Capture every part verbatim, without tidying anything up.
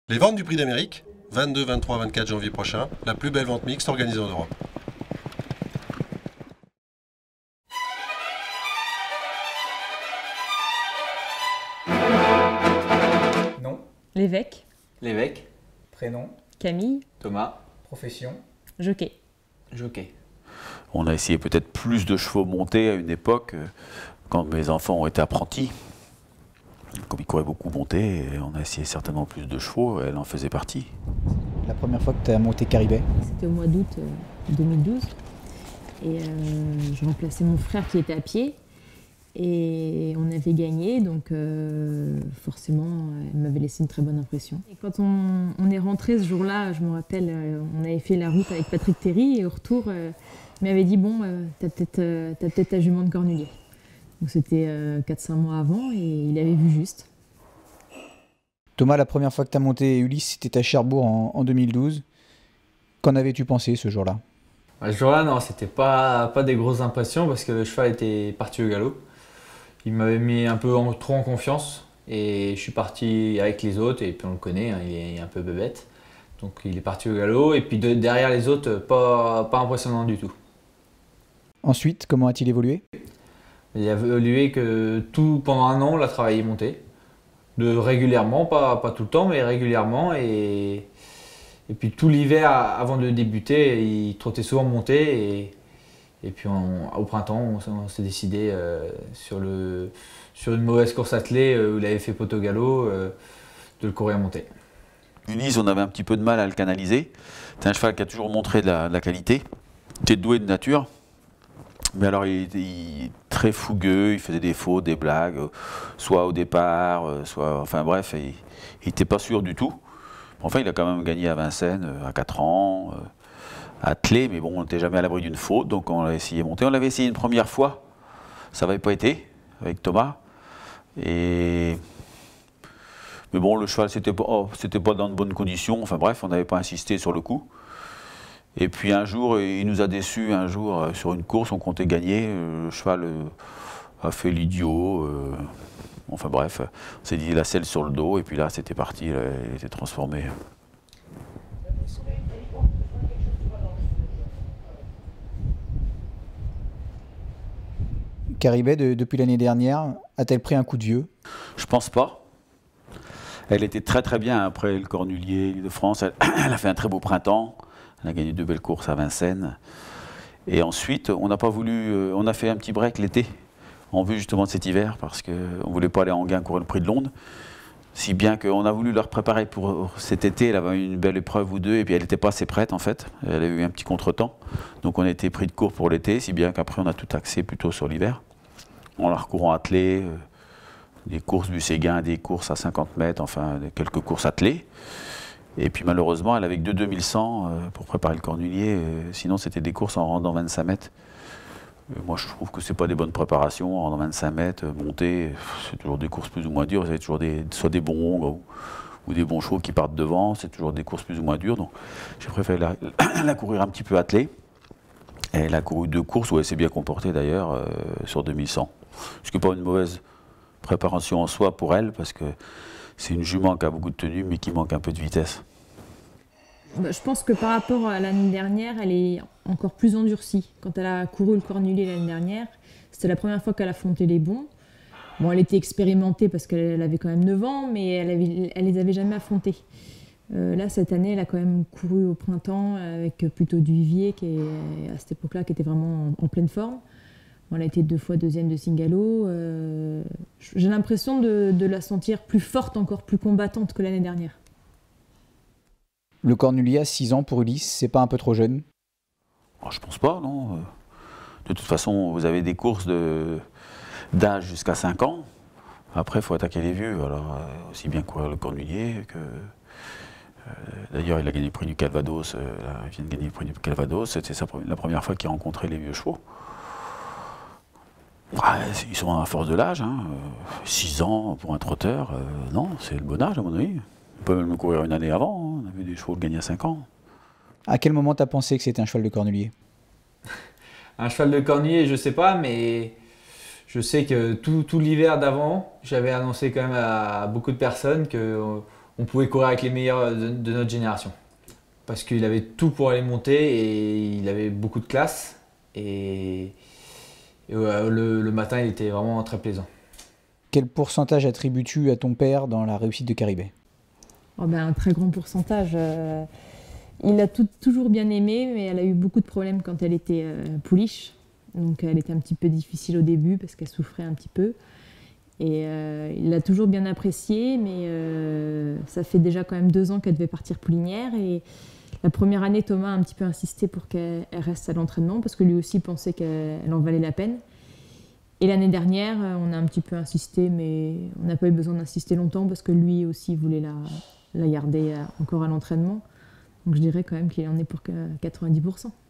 Les ventes du Prix d'Amérique, vingt-deux, vingt-trois, vingt-quatre janvier prochain, la plus belle vente mixte organisée en Europe. Nom, L'évêque, L'évêque, prénom, Camille, Thomas, profession, jockey. jockey. On a essayé peut-être plus de chevaux montés à une époque, euh, quand mes enfants ont été apprentis. Comme ils couraient beaucoup montés, on a essayé certainement plus de chevaux, elle en faisait partie. la première fois que tu as monté Caribet. C'était au mois d'août euh, deux mille douze. Et euh, je remplaçais mon frère qui était à pied. Et on avait gagné, donc euh, forcément, elle m'avait laissé une très bonne impression. Et quand on, on est rentré ce jour-là, je me rappelle, euh, on avait fait la route avec Patrick Terry et au retour, euh, il m'avait dit « Bon, euh, t'as peut-être euh, t'as peut-être ta jument de Cornulier ». Donc c'était euh, quatre cinq mois avant et il avait vu juste. Thomas, la première fois que tu as monté Ulysse, c'était à Cherbourg en, en deux mille douze. Qu'en avais-tu pensé ce jour-là? Ce jour-là, non, c'était pas, pas des grosses impressions parce que le cheval était parti au galop. Il m'avait mis un peu en, trop en confiance et je suis parti avec les autres et puis on le connaît, hein, il est un peu bébête. Donc il est parti au galop et puis de, derrière les autres, pas, pas impressionnant du tout. Ensuite, comment a-t-il évolué? Il a évolué que tout, pendant un an, on l'a travaillé monté. De régulièrement, pas, pas tout le temps, mais régulièrement. Et, et puis tout l'hiver, avant de débuter, il trottait souvent monté. Et, et puis on, au printemps, on, on s'est décidé euh, sur, le, sur une mauvaise course attelée euh, où il avait fait poteau galop, euh, de le courir monté. Ulysse, on avait un petit peu de mal à le canaliser. C'est un cheval qui a toujours montré de la, de la qualité. Il était doué de nature. Mais alors, il était il, très fougueux, il faisait des fautes, des blagues, soit au départ, soit... Enfin bref, il n'était pas sûr du tout. Enfin, il a quand même gagné à Vincennes à quatre ans, attelé, mais bon, on n'était jamais à l'abri d'une faute, donc on l'a essayé de monter. On l'avait essayé une première fois, ça n'avait pas été, avec Thomas. Et... Mais bon, le cheval, c'était pas, oh, c'était pas dans de bonnes conditions, enfin bref, on n'avait pas insisté sur le coup. Et puis un jour, il nous a déçus, un jour, sur une course, on comptait gagner, le cheval a fait l'idiot, euh, enfin bref, on s'est dit la selle sur le dos, et puis là, c'était parti, il était transformé. Caribet, de, depuis l'année dernière, a-t-elle pris un coup de vieux? Je pense pas. Elle était très très bien après le Cornulier de France, elle, elle a fait un très beau printemps. Elle a gagné deux belles courses à Vincennes. Et ensuite, on n'a pas voulu. On a fait un petit break l'été, en vue justement de cet hiver, parce qu'on ne voulait pas aller à Enghien courir le Prix de Londres. Si bien qu'on a voulu leur préparer pour cet été. Elle avait une belle épreuve ou deux, et puis elle n'était pas assez prête en fait. Elle a eu un petit contretemps. Donc on a été pris de court pour l'été, si bien qu'après on a tout axé plutôt sur l'hiver. En la recourant attelée, euh, des courses du Séguin, des courses à cinquante mètres, enfin quelques courses attelées. Et puis malheureusement, elle avait que deux mille cent euh, pour préparer le Cornulier. Euh, sinon, c'était des courses en rendant vingt-cinq mètres. Euh, moi, je trouve que ce n'est pas des bonnes préparations. En rendant vingt-cinq mètres, euh, monter, c'est toujours des courses plus ou moins dures. C'est toujours des, soit des bons hongres ou, ou des bons chevaux qui partent devant. C'est toujours des courses plus ou moins dures. Donc, j'ai préféré la, la courir un petit peu attelée. Et elle a couru deux courses où elle s'est bien comportée d'ailleurs euh, sur deux mille cent. Ce qui n'est pas une mauvaise préparation en soi pour elle, parce que c'est une jument qui a beaucoup de tenue, mais qui manque un peu de vitesse. Je pense que par rapport à l'année dernière, elle est encore plus endurcie. Quand elle a couru le Cornulier l'année dernière, c'était la première fois qu'elle affrontait les bons. Bon, elle était expérimentée parce qu'elle avait quand même neuf ans, mais elle, avait, elle les avait jamais affrontés. Euh, là, cette année, elle a quand même couru au printemps avec plutôt du Vivier, qui est, à cette époque-là, qui était vraiment en, en pleine forme. Bon, elle a été deux fois deuxième de Singalo. Euh, J'ai l'impression de, de la sentir plus forte, encore plus combattante que l'année dernière. Le Cornulier à six ans pour Ulysse, c'est pas un peu trop jeune? Oh, je pense pas, non. De toute façon, vous avez des courses d'âge jusqu'à cinq ans. Après, il faut attaquer les vieux. Alors, euh, aussi bien courir le Cornulier que... Euh, D'ailleurs, il a gagné le prix du Calvados. Euh, là, il vient de gagner le prix du Calvados. C'était la première fois qu'il rencontrait les vieux chevaux. Ah, ils sont à force de l'âge, hein. six ans pour un trotteur, euh, non, c'est le bon âge à mon avis. On peut même le courir une année avant, hein. On a vu des chevaux gagner à cinq ans. À quel moment tu as pensé que c'était un cheval de Cornulier? Un cheval de Cornulier, je sais pas, mais je sais que tout, tout l'hiver d'avant, j'avais annoncé quand même à beaucoup de personnes qu'on on pouvait courir avec les meilleurs de, de notre génération. Parce qu'il avait tout pour aller monter et il avait beaucoup de classe. Et, et ouais, le, le matin, il était vraiment très plaisant. Quel pourcentage attribues-tu à ton père dans la réussite de Caribé? Oh ben, un très grand pourcentage. Euh, il l'a tout, toujours bien aimé, mais elle a eu beaucoup de problèmes quand elle était euh, pouliche. Donc elle était un petit peu difficile au début parce qu'elle souffrait un petit peu. Et euh, il l'a toujours bien apprécié, mais euh, ça fait déjà quand même deux ans qu'elle devait partir poulinière. Et la première année, Thomas a un petit peu insisté pour qu'elle reste à l'entraînement parce que lui aussi pensait qu'elle en valait la peine. Et l'année dernière, on a un petit peu insisté, mais on n'a pas eu besoin d'insister longtemps parce que lui aussi voulait la, la garder encore à l'entraînement. Donc je dirais quand même qu'il en est pour quatre-vingt-dix pour cent.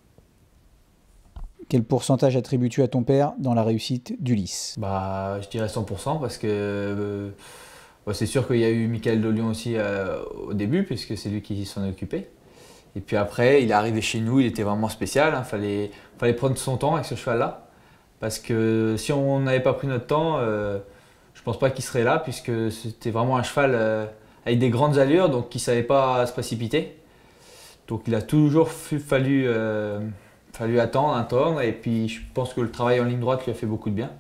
Quel pourcentage attribues-tu à ton père dans la réussite d'Ulysse? Bah, je dirais cent pour cent parce que euh, bah, c'est sûr qu'il y a eu Michael de Lyon aussi euh, au début, puisque c'est lui qui s'en occupait. Et puis après, il est arrivé chez nous, il était vraiment spécial. Il hein, fallait, fallait prendre son temps avec ce cheval-là. Parce que si on n'avait pas pris notre temps, euh, je ne pense pas qu'il serait là, puisque c'était vraiment un cheval euh, avec des grandes allures, donc qui ne savait pas se précipiter. Donc il a toujours fallu... Euh, fallu attendre, attendre, et puis je pense que le travail en ligne droite lui a fait beaucoup de bien.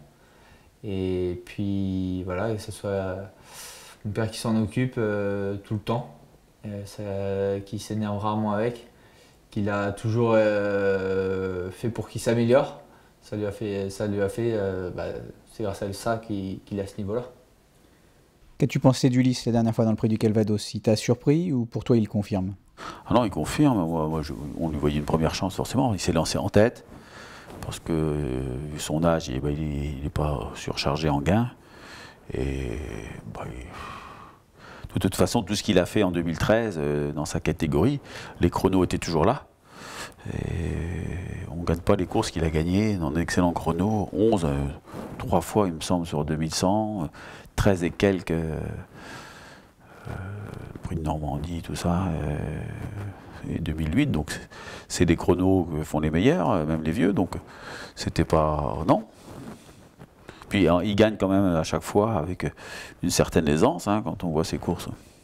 Et puis voilà, que ce soit mon père qui s'en occupe euh, tout le temps, euh, ça, qui s'énerve rarement avec, qu'il a toujours euh, fait pour qu'il s'améliore. Ça lui a fait, ça lui a fait euh, bah, c'est grâce à ça qu'il qu'il est à ce niveau-là. Qu'as-tu pensé d'Ulysse la dernière fois dans le Prix du Calvados? Il t'a surpris ou pour toi il confirme? Ah non, il confirme. Moi, moi, je, on lui voyait une première chance forcément. Il s'est lancé en tête parce que, euh, vu son âge, il n'est pas surchargé en gain. Et bah, il, de toute façon, tout ce qu'il a fait en deux mille treize euh, dans sa catégorie, les chronos étaient toujours là. Et on ne gagne pas les courses qu'il a gagnées dans d'excellents chronos. onze, euh, trois fois, il me semble, sur deux mille cent, treize et quelques. Euh, Euh, le prix de Normandie, tout ça, euh, et deux mille huit, donc c'est des chronos que font les meilleurs, même les vieux, donc c'était pas... non. Puis hein, il gagne quand même à chaque fois avec une certaine aisance, hein, quand on voit ses courses.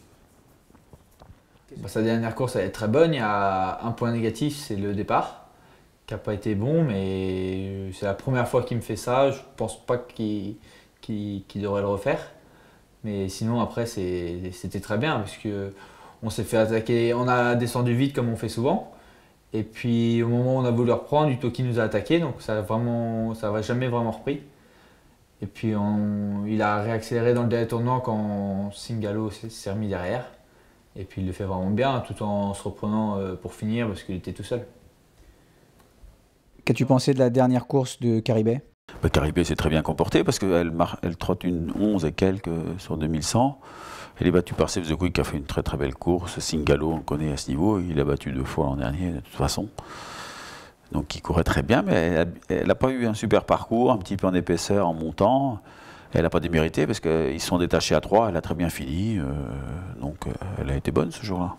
Bah, sa dernière course, elle est très bonne, il y a un point négatif, c'est le départ, qui n'a pas été bon, mais c'est la première fois qu'il me fait ça, je pense pas qu'il qu'il, qu'il devrait le refaire. Mais sinon, après, c'était très bien parce qu'on s'est fait attaquer, on a descendu vite comme on fait souvent. Et puis, au moment où on a voulu reprendre, Utoki nous a attaqué, donc ça n'a jamais vraiment repris. Et puis, on, il a réaccéléré dans le dernier tournant quand Singalo s'est remis derrière. Et puis, il le fait vraiment bien, tout en se reprenant pour finir parce qu'il était tout seul. Qu'as-tu pensé de la dernière course de Caribé? Bah, Caribé s'est très bien comportée parce qu'elle elle trotte une onze et quelques sur deux mille cent. Elle est battue par Save the Quick qui a fait une très très belle course. Singalo, on le connaît à ce niveau, il a battu deux fois l'an dernier de toute façon. Donc il courait très bien, mais elle n'a pas eu un super parcours, un petit peu en épaisseur en montant. Elle n'a pas démérité parce qu'ils se sont détachés à trois, elle a très bien fini. Euh, donc elle a été bonne ce jour-là.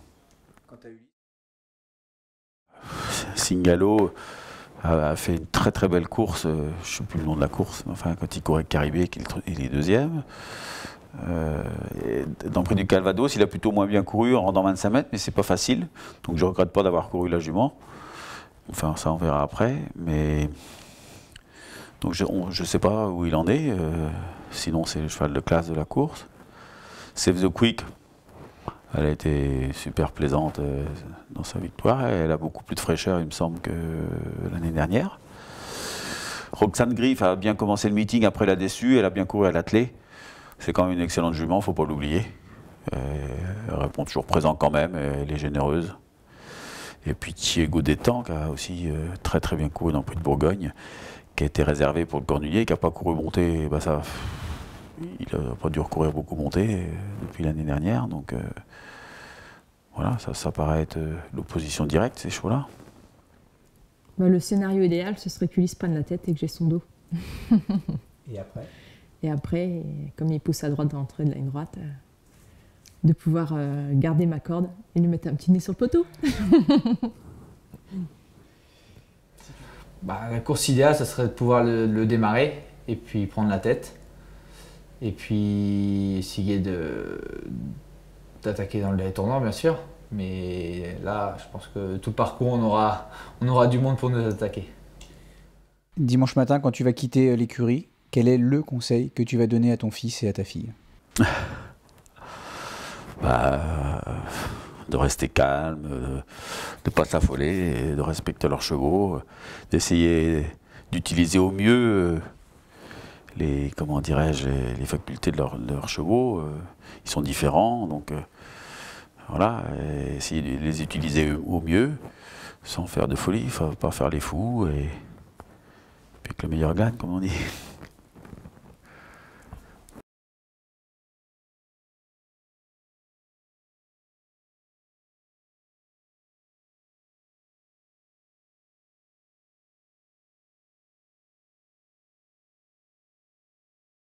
Singalo a fait une très très belle course, je ne sais plus le nom de la course, mais enfin quand il courait avec Caribé, il est deuxième. Euh, dans le Prix du Calvados, il a plutôt moins bien couru en rendant vingt-cinq mètres, mais c'est pas facile, donc je ne regrette pas d'avoir couru la jument. Enfin ça on verra après, mais donc je ne sais pas où il en est, euh, sinon c'est le cheval de classe de la course. Save the Quick, elle a été super plaisante euh, dans sa victoire. Elle a beaucoup plus de fraîcheur, il me semble, que l'année dernière. Roxane Griff a bien commencé le meeting, après elle a déçu, elle a bien couru à l'attelé. C'est quand même une excellente jument, il ne faut pas l'oublier. Elle répond toujours présent quand même, elle est généreuse. Et puis Thiego Détang, qui a aussi euh, très très bien couru dans le Prix de Bourgogne, qui a été réservé pour le Cornulier, qui n'a pas couru monté, bah ça, il n'a pas dû recourir beaucoup monté euh, depuis l'année dernière. Donc euh, voilà, ça, ça paraît être euh, l'opposition directe, ces chevaux-là. Bah, le scénario idéal, ce serait qu'Ulysse prenne la tête et que j'ai son dos. Et après Et après, comme il pousse à droite dans l'entrée de la ligne droite, euh, de pouvoir euh, garder ma corde et lui mettre un petit nez sur le poteau. Bah, la course idéale, ça serait de pouvoir le, le démarrer et puis prendre la tête. Et puis essayer de, d'attaquer dans les tournois, bien sûr. Mais là, je pense que tout le parcours, on aura, on aura du monde pour nous attaquer. Dimanche matin, quand tu vas quitter l'écurie, quel est le conseil que tu vas donner à ton fils et à ta fille? Bah, de rester calme, de ne pas s'affoler, de respecter leurs chevaux, d'essayer d'utiliser au mieux les, comment dirais-je, les, les facultés de, leur, de leurs chevaux. Ils sont différents, donc voilà, essayer de les utiliser au mieux, sans faire de folie, il ne faut pas faire les fous, et puis que le meilleur gagne, comme on dit.